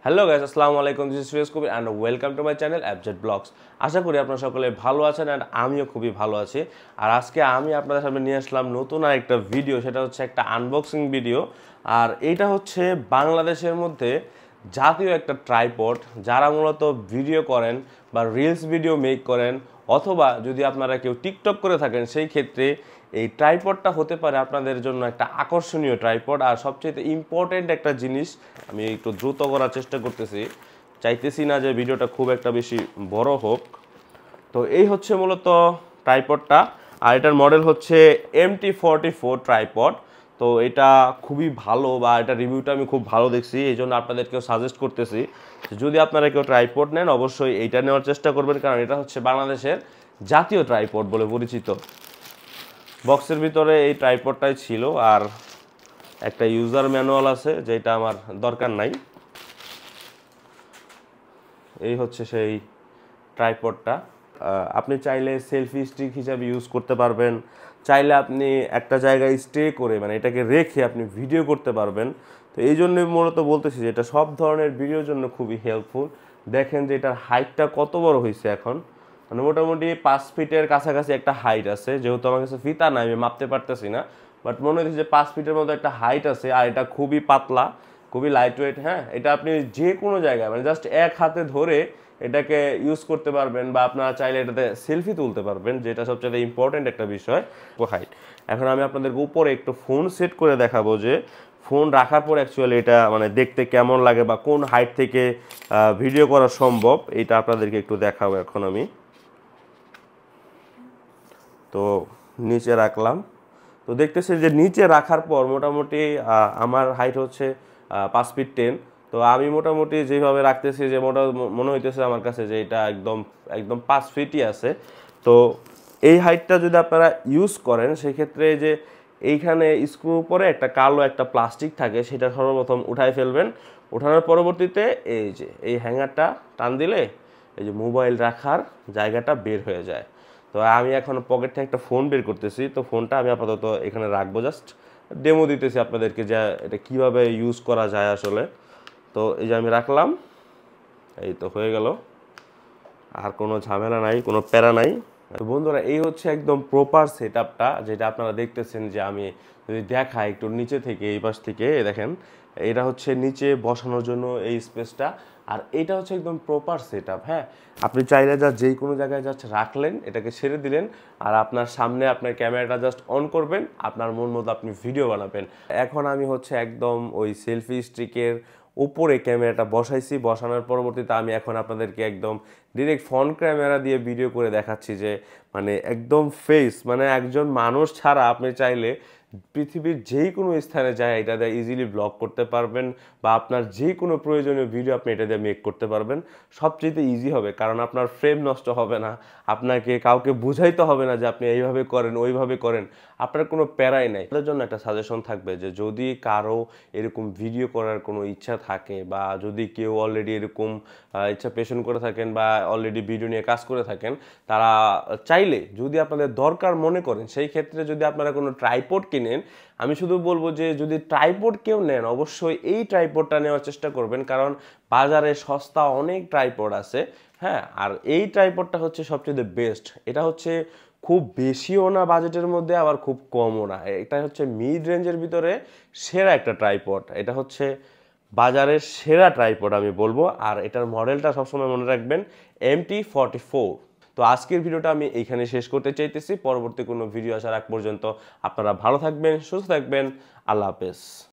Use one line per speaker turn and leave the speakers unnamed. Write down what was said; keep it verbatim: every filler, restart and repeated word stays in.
Hello guys, আসসালামু আলাইকুম। This is Suez Kabir and welcome to my channel abject blogs. আশা করি আপনারা সকলে ভালো আছেন অ্যান্ড আমিও খুবই ভালো আছি। আর আজকে আমি আপনাদের সামনে নিয়ে আসলাম নতুন আর একটা ভিডিও, সেটা হচ্ছে একটা আনবক্সিং ভিডিও। আর এইটা হচ্ছে বাংলাদেশের মধ্যে জাতীয় একটা ট্রাইপড, যারা মূলত ভিডিও করেন বা রিলস ভিডিও মেক করেন, অথবা যদি আপনারা কেউ টিকটক করে থাকেন, সেই ক্ষেত্রে এই ট্রাইপডটা হতে পারে আপনাদের জন্য একটা আকর্ষণীয় ট্রাইপড। আর সবচেয়ে ইম্পর্টেন্ট একটা জিনিস, আমি একটু দ্রুত করার চেষ্টা করতেছি, চাইতেছি না যে ভিডিওটা খুব একটা বেশি বড় হোক। তো এই হচ্ছে মূলত ট্রাইপডটা, আর এটার মডেল হচ্ছে M T forty four tripod. তো এটা খুবই ভালো, বা এটা রিভিউটা আমি খুব ভালো দেখছি, এই জন্য আপনাদেরকেও সাজেস্ট করতেছি যদি আপনারা কেউ ট্রাইপড নেন অবশ্যই এইটা নেওয়ার চেষ্টা করবেন, কারণ এটা হচ্ছে বাংলাদেশের জাতীয় ট্রাইপড বলে পরিচিত। বক্সের ভিতরে এই ট্রাইপডটাই ছিল, আর একটা ইউজার ম্যানুয়াল আছে যেটা আমার দরকার নাই। এই হচ্ছে সেই ট্রাইপডটা। আপনি চাইলে সেলফি স্টিক হিসাবে ইউজ করতে পারবেন, চাইলে আপনি একটা জায়গায় স্টে করে মানে এটাকে রেখে আপনি ভিডিও করতে পারবেন। তো এই জন্যই মূলত বলতেছি যে এটা সব ধরনের ভিডিওর জন্য খুবই হেল্পফুল। দেখেন যে এটার হাইটটা কত বড় হয়েছে এখন, মানে মোটামুটি পাঁচ ফিটের কাছাকাছি একটা হাইট আছে। যেহেতু আমার কাছে ফিতা নাই, আমি মাপতে পারতেছি না, বাট মনে হচ্ছে যে পাঁচ ফিটের মতো একটা হাইট আছে। আর এটা খুবই পাতলা, খুবই লাইট ওয়েট। হ্যাঁ, এটা আপনি যে কোনো জায়গায় মানে জাস্ট এক হাতে ধরে এটাকে ইউজ করতে পারবেন, বা আপনারা চাইলে এটাতে সেলফি তুলতে পারবেন, যেটা সবচেয়ে ইম্পর্টেন্ট একটা বিষয়। হাইট এখন আমি আপনাদেরকে উপরে একটু ফোন সেট করে দেখাবো যে ফোন রাখার পর অ্যাকচুয়ালি এটা মানে দেখতে কেমন লাগে, বা কোন হাইট থেকে ভিডিও করা সম্ভব, এটা আপনাদেরকে একটু দেখাবো এখন আমি। তো নিচে রাখলাম, তো দেখতেছি যে নিচে রাখার পর মোটামুটি আমার হাইট হচ্ছে পাঁচ ফিট টেন। তো আমি মোটামুটি যেভাবে রাখতেছি যে মোটা মনে হইতেছে আমার কাছে যে এটা একদম একদম পাঁচ ফিটই আছে। তো এই হাইটটা যদি আপনারা ইউজ করেন সেক্ষেত্রে যে এইখানে স্ক্রুর উপরে একটা কালো একটা প্লাস্টিক থাকে, সেটা সর্বপ্রথম উঠাই ফেলবেন। উঠানোর পরবর্তীতে এই যে এই হ্যাঙ্গারটা টান দিলে এই যে মোবাইল রাখার জায়গাটা বের হয়ে যায়। তো আমি এখন পকেট থেকে একটা ফোন বের করতেছি, তো ফোনটা আমি আপাতত এখানে রাখবো, জাস্ট ডেমো দিতেছি আপনাদেরকে যে এটা কিভাবে ইউজ করা যায় আসলে। তো এই যে আমি রাখলাম, এই তো হয়ে গেল, আর কোনো ঝামেলা নাই, কোনো প্যারা নাই। তো বন্ধুরা, এই হচ্ছে একদম প্রপার সেট আপটা, যেটা আপনারা দেখতেছেন যে আমি যদি দেখাই একটু নিচে থেকে, এই পাশ থেকে দেখেন, এটা হচ্ছে নিচে বসানোর জন্য এই স্পেসটা। আর এটা হচ্ছে একদম প্রপার সেট আপ। হ্যাঁ, আপনি চাইলে যা যেই কোনো জায়গায় জাস্ট রাখলেন, এটাকে ছেড়ে দিলেন, আর আপনার সামনে আপনার ক্যামেরাটা জাস্ট অন করবেন, আপনার মন মতো আপনি ভিডিও বানাবেন। এখন আমি হচ্ছে একদম ওই সেলফি স্টিকের উপরে ক্যামেরাটা বসাইছি, বসানোর পরবর্তীতে আমি এখন আপনাদেরকে একদম ডিরেক্ট ফ্রন্ট ক্যামেরা দিয়ে ভিডিও করে দেখাচ্ছি যে মানে একদম ফেস, মানে একজন মানুষ ছাড়া আপনি চাইলে পৃথিবীর যেই কোনো স্থানে যায় এটা দিয়ে ইজিলি ব্লগ করতে পারবেন, বা আপনার যে কোনো প্রয়োজনীয় ভিডিও আপনি এটা দিয়ে মেক করতে পারবেন। সবচেয়ে ইজি হবে, কারণ আপনার ফ্রেম নষ্ট হবে না, আপনাকে কাউকে বুঝাইতে হবে না যে আপনি এইভাবে করেন ওইভাবে করেন, আপনার কোনো প্যারাই নাই। তাদের জন্য একটা সাজেশন থাকবে যে যদি কারো এরকম ভিডিও করার কোনো ইচ্ছা থাকে, বা যদি কেউ অলরেডি এরকম ইচ্ছা পেশন করে থাকেন, বা অলরেডি ভিডিও নিয়ে কাজ করে থাকেন, তারা চাইলে যদি আপনাদের দরকার মনে করেন, সেই ক্ষেত্রে যদি আপনারা কোনো ট্রাইপড কিনেন, আমি শুধু বলবো যে যদি ট্রাইপড কেউ নেন অবশ্যই এই ট্রাইপডটা নেওয়ার চেষ্টা করবেন, কারণ বাজারে সস্তা অনেক ট্রাইপড আছে। হ্যাঁ, আর এই ট্রাইপডটা হচ্ছে সবচেয়ে বেস্ট। এটা হচ্ছে খুব বেশিও না বাজেটের মধ্যে, আবার খুব কমও না, এটা হচ্ছে মিড রেঞ্জের ভিতরে সেরা একটা ট্রাইপড। এটা হচ্ছে বাজারের সেরা ট্রাইপড আমি বলবো। আর এটার মডেলটা সবসময় মনে রাখবেন এম টি ফোরটি ফোর। তো আজকের ভিডিওটা আমি এইখানে শেষ করতে চাইতেছি। পরবর্তী কোনো ভিডিও আসার আগ পর্যন্ত আপনারা ভালো থাকবেন, সুস্থ থাকবেন। আল্লাহ হাফেজ।